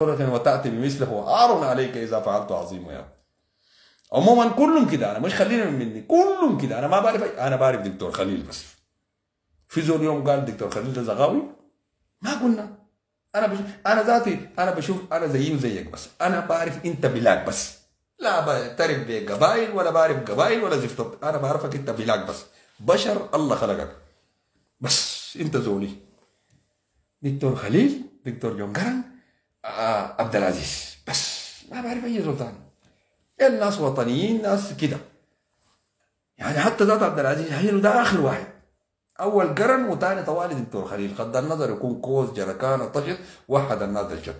وتأتي بمثله عار عليك إذا فعلت عظيم يا. عموما كلهم كده، أنا مش خلينا مني، كلهم كده. أنا ما بعرف، أنا بعرف دكتور خليل بس. في زول يوم قال دكتور خليل ده زغاوي، ما قلنا. أنا ذاتي أنا بشوف أنا زيه وزيك، بس أنا بعرف أنت بلاك بس، لا بعترف بقبائل ولا بعرف قبائل ولا زفت. أنا بعرفك أنت بلاك بس، بشر الله خلقك بس، أنت زولي. دكتور خليل، دكتور جونجران، عبد العزيز، بس ما بعرف أي زول ثاني. الناس وطنيين، ناس كده يعني. حتى ذات عبد العزيز هي ده آخر واحد، أول قرن وثاني طوالي دكتور خليل. خد النظر يكون قوس جركان طشت، وحد الناس الجد.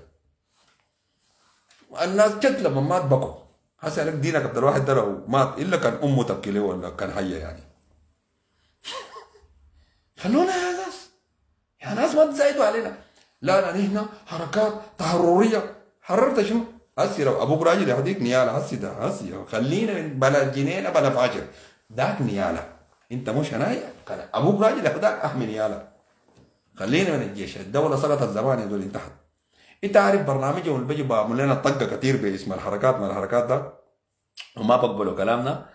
الناس جد لما مات بكوا. هسه لك دينك عبد الواحد ده لو مات إلا كان أمه تبكي له ولا كان حية يعني. خلونا يا ناس، يا ناس ما تزايدوا علينا. لا لا نحن حركات تحررية. حررت شنو؟ هسي لو ابوك راجل يهديك نياله، هسي ده هسي خلينا بلا جنينه بلا فاجر، ذاك نياله. انت مش هنايا كان ابوك راجل يهداك احمي نياله. خلينا من الجيش، الدوله سقطت زمان يا دول تحت. انت عارف برنامجهم اللي بيجي بعمل لنا طقه كثير باسم الحركات من الحركات ده، وما بقبلوا كلامنا.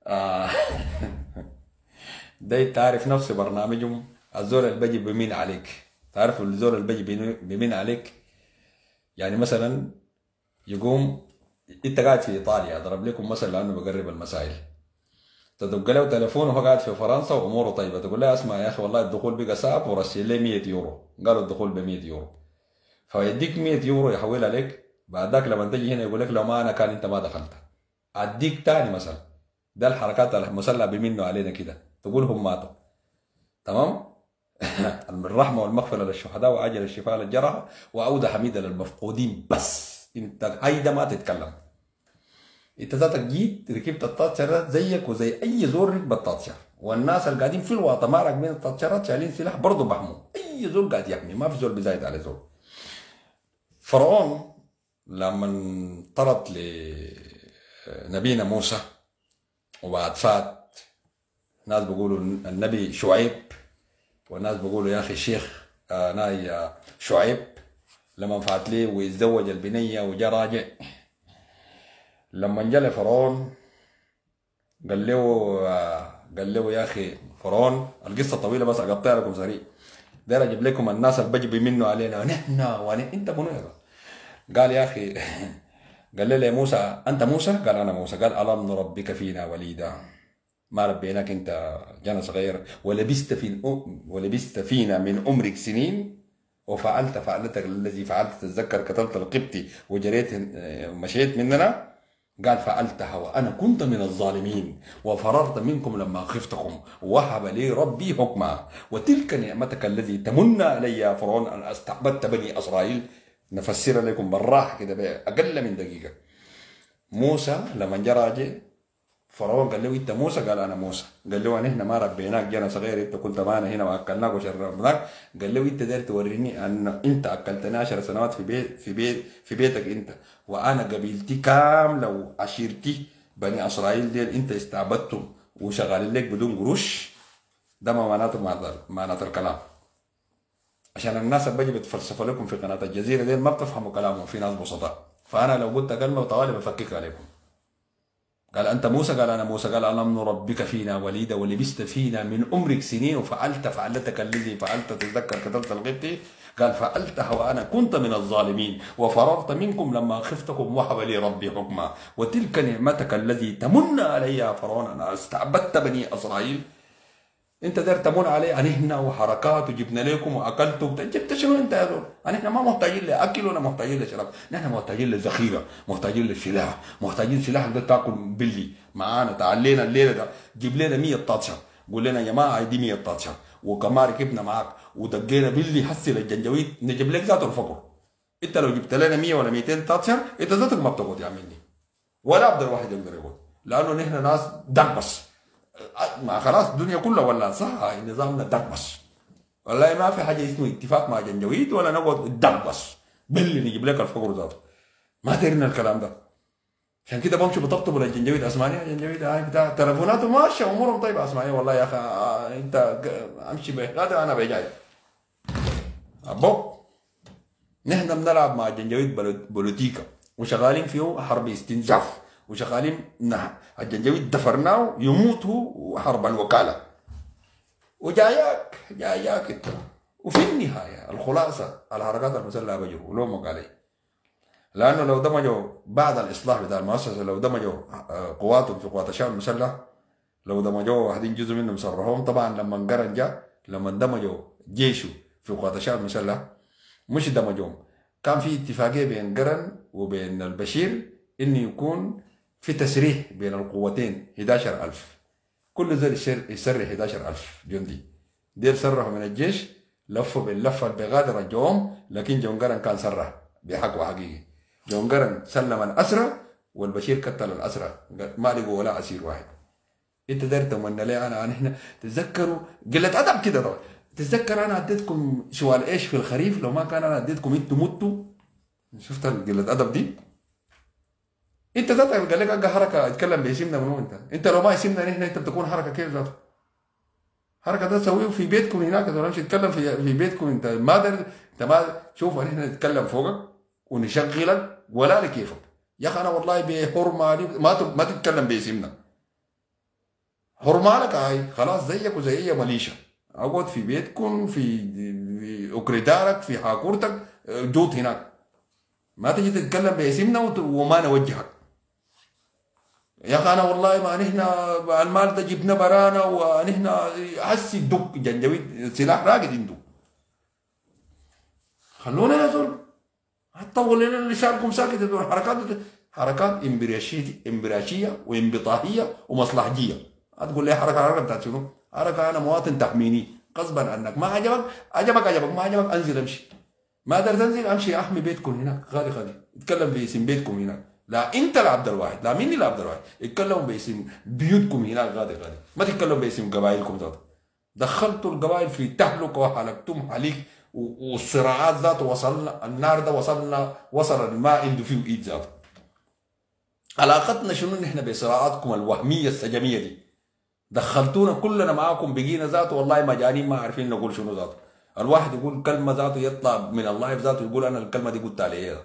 ده تعرف نفس برنامجهم، الزول اللي بيجي بمين عليك. تعرف الزول اللي بيجي بمين عليك؟ يعني مثلا يقوم انت قاعد في ايطاليا، اضرب لكم مثلا لانه بقرب المسائل، تدق له تليفون وهو قاعد في فرنسا واموره طيبه، تقول له اسمع يا اخي والله الدخول بقى صعب ورشي لي 100 يورو، قالوا الدخول ب 100 يورو، فيديك 100 يورو يحولها لك. بعد ذاك لما تجي هنا يقول لك لو ما انا كان انت ما دخلت، اديك تاني مثلا. ده الحركات المسلحه بمنه علينا كده، تقول هم ماتوا تمام. الرحمه والمغفره للشهداء واجل الشفاء للجرحى وعوده حميده للمفقودين. بس انت هيدا ما تتكلم. انت ذاتك جيت ركبت التاتشر زيك وزي اي زول ركب التاتشر، والناس اللي قاعدين في الواطه ما راكبين التاتشرات شايلين سلاح برضه بحموا. اي زول قاعد يحمي، ما في زول بيزايد على زول. فرعون لما طرد لنبينا موسى وبعد فات، ناس بيقولوا النبي شعيب، والناس بيقولوا يا اخي الشيخ ناي شعيب، لما فات ليه ويتزوج البنيه وجا راجع. لما جاء فرعون قال له يا اخي فرعون، القصه طويله بس اقطع لكم سريع، داير اجيب لكم الناس اللي بجي منه علينا ونحن انت منو يا قال يا اخي قال له يا موسى انت موسى؟ قال انا موسى. قال الم نربك فينا وليدا، ما ربيناك انت جانا صغير، ولبست فينا من عمرك سنين، وفعلت فعلتك الذي فعلت، تتذكر قتلت القبطي وجريت مشيت مننا. قال فعلتها وانا كنت من الظالمين وفررت منكم لما خفتكم ووهب لي ربي حكما وتلك نعمتك الذي تمن علي يا فرعون ان استعبدت بني اسرائيل. نفسر لكم بالراحه كده باقل من دقيقه. موسى لما جاء راجع، فرعون قال له انت موسى؟ قال انا موسى. قال له احنا ما ربيناك جانا صغير، انت كنت معنا هنا واكلناك وشربناك. قال له انت داير توريني ان انت اكلتني 10 سنوات في بيتك انت، وانا قبيلتي كامله وعشيرتي بني اسرائيل ديل انت استعبدتهم وشغالين لك بدون قروش. ده ما معناته الكلام، عشان الناس اللي بيجي بتفلسفوا لكم في قناه الجزيره ديل ما بتفهموا كلامهم، في ناس بسطاء. فانا لو قلت كلمه طوالي بفكك عليكم. قال انت موسى؟ قال انا موسى. قال الم نربك فينا وليدا ولبست فينا من عمرك سنين وفعلت فعلتك الذي فعلت، تتذكر قتلت القبطي. قال فعلتها وانا كنت من الظالمين وفررت منكم لما خفتكم وهب لي ربي حكما وتلك نعمتك الذي تمن علي يا فرعون انا استعبدت بني اسرائيل. انت داير تمون عليه نحن وحركات وجبنا لكم واكلتم، جبت شنو انت يا زول؟ نحن ما محتاجين لاكل ولا محتاجين لشراب، نحن محتاجين للذخيره، محتاجين للسلاح، محتاجين سلاح ده تاكل بلي معانا. تعال الليله ده جيب لنا 100 طاطشه، قول لنا يا جماعه دي 100 طاطشه، وكمان ركبنا معاك ودقينا بلي حسي للجنجويد نجيب لك ذاته الفقر. انت لو جبت لنا 100 ولا 200 طاطشه انت ذاتك ما بتقعد يا مني، ولا عبد الواحد يقدر يقعد، لانه نحن ناس دقبس. ما خلاص الدنيا كلها ولا صح نظامنا دقبس. والله ما في حاجه اسمه اتفاق مع جنجويد ولا نقعد دقبس باللي نجيب لك الفقر ذاته، ما ترنا الكلام ده. عشان كده بمشي بطبطب للجنجويد، اسمعني يا جنجويد هاي بتاع تليفوناته ماشيه امورهم طيبه، اسمعني والله يا اخي انت امشي بهذا انا بجاي ابو نحن بنلعب مع الجنجويد بوليتيكا وشغالين فيه حرب استنزاف وشغالين الجنجويد دفرناه يموت هو حرب الوكاله وجاياك انت. وفي النهايه الخلاصه الحركات المسلحه بيجوا ولو عليه، لانه لو دمجوا بعد الاصلاح بتاع المؤسسه، لو دمجوا قواتهم في قوات الشعب المسلح، لو دمجوا واحدين جزء منهم صرفوهم. طبعا لما قرن جاء لما دمجوا جيشه في قوات الشعب المسلح مش دمجوهم، كان في اتفاقيه بين قرن وبين البشير انه يكون في تسريح بين القوتين 11000، كل ذول يسرح 11000 جندي. دير سرحوا من الجيش، لفوا باللفه البغادة رجعوهم، لكن جون قرن كان سرح بحق وحقيقي. جون قرن سلم الاسرى والبشير قتل الاسرى، ما لقوا ولا اسير واحد. انت داير تمنى لي انا هنا تتذكروا قله ادب كده. طبعا تتذكر انا اديتكم شوال ايش في الخريف، لو ما كان انا اديتكم انتوا متوا. شفت قله ادب دي؟ انت تتعب قال لك ابقى حركه اتكلم باسمنا منو انت لو ما اسمنا نحن انت بتكون حركه كيف ذاته؟ حركه ده تسويه في بيتكم هناك، ولا مش تتكلم في بيتكم. انت ما انت ما شوف نحن نتكلم فوقك ونشغلك ولا لكيفك. يا اخي انا والله بحرمه ما تتكلم باسمنا. حرمه لك هاي خلاص، زيك وزي اي مليشه. اقعد في بيتكم في اوكريدارك في حاكورتك جوت هناك، ما تجي تتكلم باسمنا وما نوجهك. يا اخي انا والله ما نحن المال ده جبنا برانا ونحن هسي الدق جنجويد سلاح راقد عنده. خلونا يا زول هتطول لنا اللي شاركم ساكت. حركات امبراشيه وانبطاحيه ومصلحجيه. هتقول لي حركه بتاعت شنو؟ حركه انا مواطن تحميني غصبا عنك، ما عجبك ما عجبك انزل امشي. ما قدرت انزل امشي احمي بيتكم هناك غادي اتكلم باسم بيتكم هناك. لا انت لعبد الواحد، لا مني لعبد الواحد، اتكلموا باسم بيوتكم هناك غادي ما تتكلموا باسم قبائلكم ذات. دخلتوا القبائل في تهلكه وحلقتم عليك والصراعات ذات. وصلنا النار ده وصل الماء عنده فيه ايد ذاته. علاقتنا شنو نحن بصراعاتكم الوهميه السجميه دي؟ دخلتونا كلنا معاكم بقينا ذاته والله مجانين ما عارفين نقول شنو ذاته. الواحد يقول كلمه ذاته يطلع من اللايف ذاته يقول انا الكلمه دي قلتها ليه.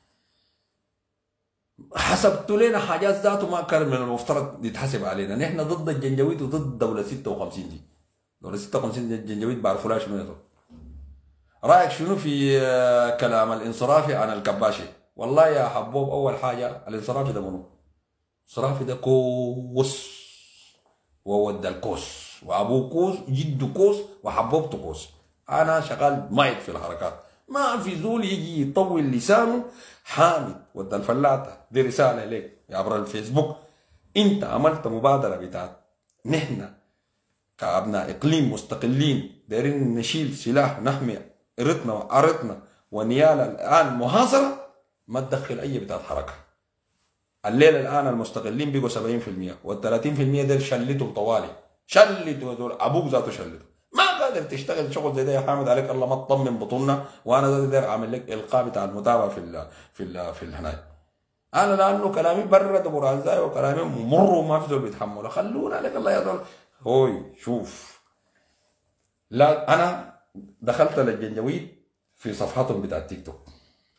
حسبتوا لنا حاجات ذاته ما كان من المفترض يتحسب علينا. نحن ضد الجنجويد وضد دوله 56 دي. دوله 56 دي الجنجويد بعرفوا لها شنو. رايك شنو في كلام الانصرافي عن الكباشي؟ والله يا حبوب اول حاجه الانصرافي ده منو؟ الانصرافي ده كوس وود الكوس وابوه كوس جده كوس وحبوبته كوس. انا شغال مايك في الحركات، ما في زول يجي يطول لسانه. حامد ود الفلاته دي رساله لك عبر الفيسبوك. انت عملت مبادره بتاعت نحن كابناء اقليم مستقلين دايرين نشيل سلاح نحمي ارثنا وعرضنا ونيال الان محاصره، ما تدخل اي بتاعت حركه. الليله الان المستقلين بقوا 70% وال 30% دول شلتهم طوالي. شلتوا دول ابوك ذاته شلته. ما قادر تشتغل شغل زي ده يا حامد عليك الله ما تطمن بطولنا. وانا ذاتي داير اعمل لك القاء بتاع المتابعه في الهناك. انا لانه كلامي برد برانزاي وكلامي مر وما في زول بيتحمله. خلونا عليك الله يا زول. هوي شوف، لا انا دخلت للجنجويد في صفحتهم بتاع التيك توك،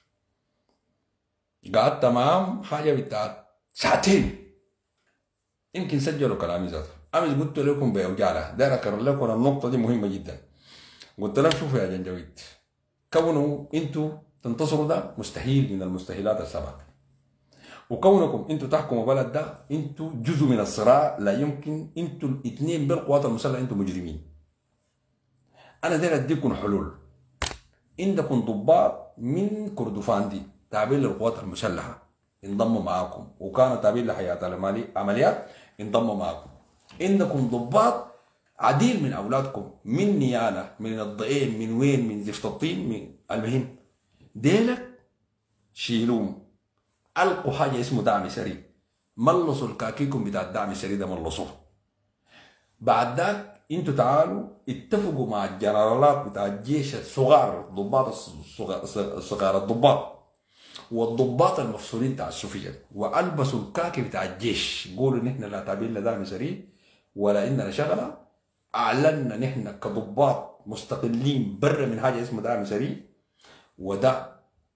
قعدت معاهم حاجه بتاعت ساعتين، يمكن سجلوا كلامي ذاته. امس قلت لكم بوجاله داير اكرر لكم النقطه دي مهمه جدا. قلت لهم شوفوا يا جنجويد، كونوا انتوا تنتصروا ده مستحيل من المستحيلات السبعه، وكونكم انتوا تحكموا بلد ده انتوا جزء من الصراع. لا يمكن انتوا الاثنين بالقوات المسلحه انتوا مجرمين. انا داير اديكم حلول. عندكم ضباط من كردفان دي تابعين للقوات المسلحه انضموا معاكم، وكانوا تابعين لحياه العمليات انضموا معاكم. عندكم ضباط عديل من اولادكم من نياله من الضئيم من وين من زفت الطين من المهم ديلك شيلوهم. القوا حاجه اسمه دعم سريع، ملصوا الكاكيكم بتاع الدعم السريع ده ملصوه. بعد ذاك انتوا تعالوا اتفقوا مع الجنرالات بتاع الجيش الصغار، ضباط الصغار الضباط والضباط المفصولين بتاع السفيان، والبسوا الكاكي بتاع الجيش. قولوا نحن لا تابعين لدعم سريع ولا اننا شغله. اعلنا نحن كضباط مستقلين برا من حاجه اسمها دعم سريع، وده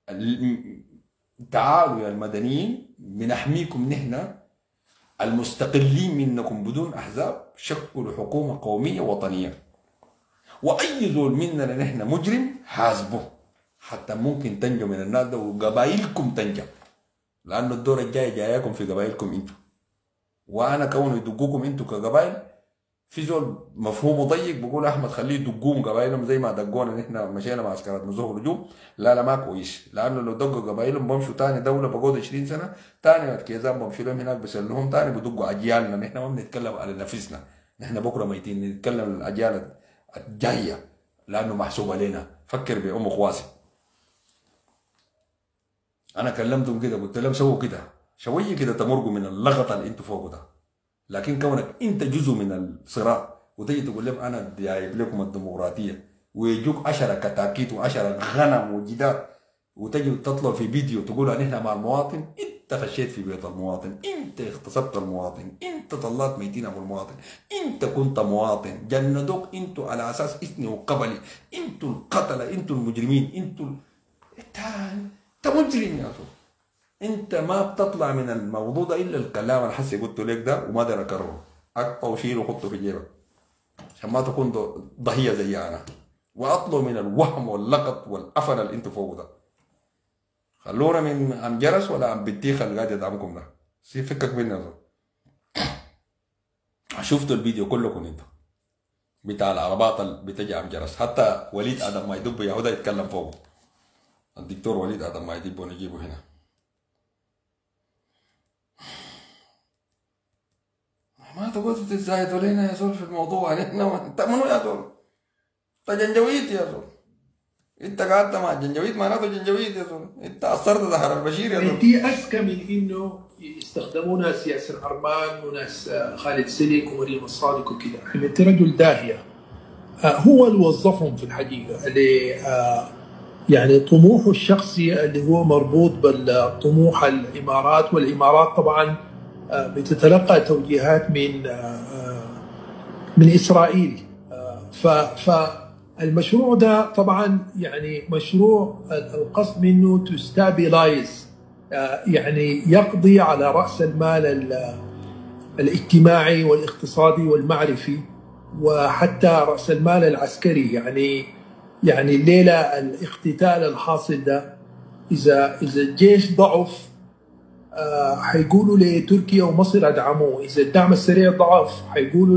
تعالوا يا المدنيين بنحميكم نحن المستقلين منكم بدون احزاب، شكلوا حكومه قوميه وطنيه، واي زول مننا نحن مجرم حاسبه حتى ممكن تنجوا من الناس ده وقبائلكم تنجى، لانه الدور الجاي جايكم في قبائلكم انتم. وانا كونه يدقوكم انتم كقبائل، في زول مفهومه ضيق بقول احمد خليه يدقوهم قبائلهم زي ما دقونا نحن مشينا مع عسكرات نزوه الهجوم. لا لا، ما كويس، لانه لو دقوا قبائلهم بمشوا تاني دوله بقعد 20 سنه تاني كيزان بمشوا لهم هناك بسلهم تاني بدقوا اجيالنا. نحن ما بنتكلم على نفسنا، نحن بكره ميتين، نتكلم عن الاجيال الجايه لانه محسوب علينا. فكر بام قواسي. انا كلمتهم كده قلت لهم سووا كده شويه كده تمرقوا من اللغط اللي انتوا فوقه ده، لكن كونك انت جزء من الصراع وتجي تقول لهم انا جايب لكم الديمقراطيه ويجوك 10 كتاكيت و10 غنم وجدار وتجي تطلع في فيديو تقول ان احنا مع المواطن، انت خشيت في بيت المواطن، انت اغتصبت المواطن، انت طلعت ميتين ابو المواطن، انت كنت مواطن، جندوك انتوا على اساس اثني وقبلي، انتوا القتله، انتوا المجرمين، انتوا انت مجرم يا اخي. انت ما بتطلع من الموضوع ده الا الكلام اللي حسي قلت لك ده وما داير اكرره. اقطع وشيل وحطه في جيبك عشان ما تكون ضحيه زي انا، واطلع من الوهم واللقط والافن اللي انتوا فوق ده. خلونا من عم جرس ولا عم بتيخ اللي قاعد يدعمكم ده، سيب فكك مني يا زلمه. شفتوا الفيديو كلكم انتوا بتاع العربات اللي بتجي عم جرس، حتى وليد ادم ما يدب يهودا يتكلم فوقه. الدكتور وليد ادم ما يدب ونجيبه هنا. ما تقعدوا تتزايدوا لنا يا زول في الموضوع. انت منو يا زول؟ انت جنجويد يا زول. انت قعدت مع جنجويد معناته جنجويد يا زول. انت اثرت ظهر البشير يا زول. دي اذكى من انه يستخدموا ناس ياسر عرمان وناس خالد سليك ومريم الصادق وكذا. انت رجل داهيه. هو اللي وظفهم في الحقيقه، اللي يعني طموحه الشخصي اللي هو مربوط بالطموح الامارات، والامارات طبعا بتتلقى توجيهات من اسرائيل. فالمشروع ده طبعا يعني مشروع القصد منه تو ستابلايز، يعني يقضي على راس المال الاجتماعي والاقتصادي والمعرفي وحتى راس المال العسكري. يعني الليله الاقتتال الحاصل ده اذا الجيش ضعف حيقولوا لتركيا ومصر ادعموه، اذا الدعم السريع ضعف حيقولوا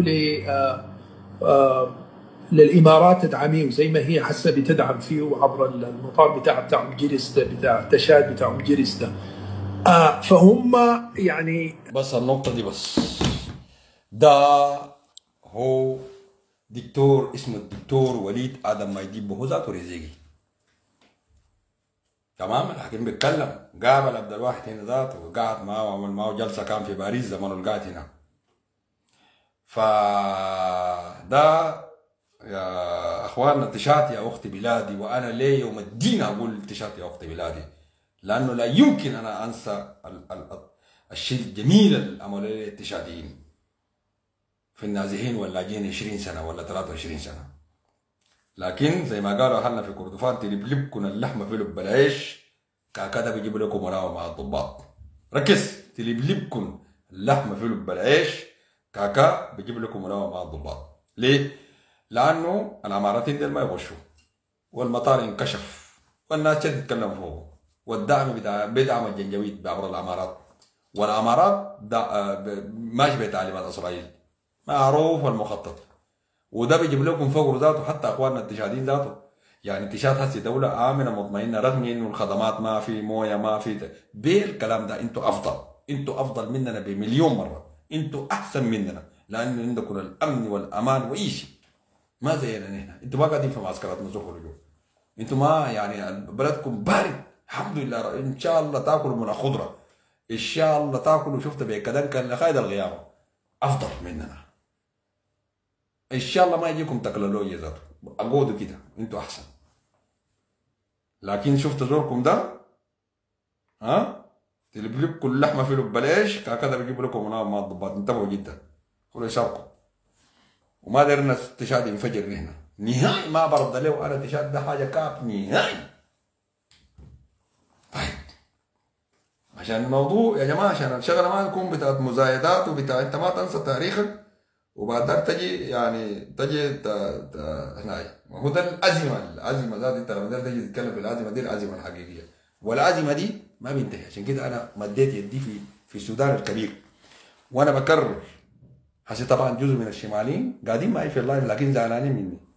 للامارات ادعميه زي ما هي حسه بتدعم فيه عبر المطار بتاع مجلس بتاع تشاد بتاع مجلس ده. فهم يعني بس النقطه دي بس. ده هو دكتور اسمه الدكتور وليد ادم ما يجيب هو ذاته رزيقي، تمام. الحكيم بيتكلم قابل عبد الواحد هنا ذاته وقعد معه وعمل معه جلسه كان في باريس زمان اللي قاعد هنا. فده يا اخواننا تشات يا اختي بلادي، وانا ليه يوم الدين اقول تشات يا اختي بلادي، لانه لا يمكن انا انسى الشيء الجميل اللي عملوا لي التشاتيين في النازحين واللاجئين 20 سنه ولا 23 سنه. لكن زي ما قالوا اهلنا في كردفان تلبلبكم اللحمه في لب العيش كاكدا بيجيب لكم مراوه مع الضباط. ركز، تلبلبكم اللحمه في لب العيش كاكا بيجيب لكم مراوه مع الضباط. ليه؟ لانه العمارتين دول ما يغشوا والمطار انكشف والناس تتكلم فوقه، والدعم بيدعم الجنجويد بعبر العمارات، والعمارات ماشي بتعليمات اسرائيل معروف المخطط، وده بيجيب لكم فوق ذاته حتى اخواننا التشادين ذاته. يعني تشاد هسه دوله امنه مطمئنه رغم انه الخدمات ما في مويه ما في بالكلام ده. انتوا افضل، انتوا افضل مننا بمليون مره، انتوا احسن مننا لان عندكم الامن والامان واي شيء ما زينا نحن. انتوا ما قاعدين في معسكرات نزوح ورجوع، انتوا ما يعني بلدكم بارد الحمد لله. ان شاء الله تاكلوا من الخضره، ان شاء الله تاكلوا. شفت بكدن كان لخايد الغيابه افضل مننا. ان شاء الله ما يجيكم تكنولوجيا ذاته اقعدوا كده انتوا احسن. لكن شفت زوركم ده تجيب لكم اللحمه في لب العيش كذا بيجيب لكم مع الضباط. انتبهوا جدا خلوا يسابقوا، وما درنا تشاد ينفجر هنا نهائي. ما برد له انا تشاد ده حاجه كاب نهائي. عشان الموضوع يا جماعه، عشان الشغله ما تكون بتاعت مزايدات وبتاع انت ما تنسى تاريخك وبعد ذلك تجي يعني تجي هنا هو ده الازمه ذات. انت لما تجي تتكلم في الازمه دي، الازمه الحقيقيه والازمه دي ما بينتهي. عشان كده انا مديت يدي في السودان الكبير، وانا بكرر. هسه طبعا جزء من الشماليين قاعدين معي في اللايف لكن زعلانين مني.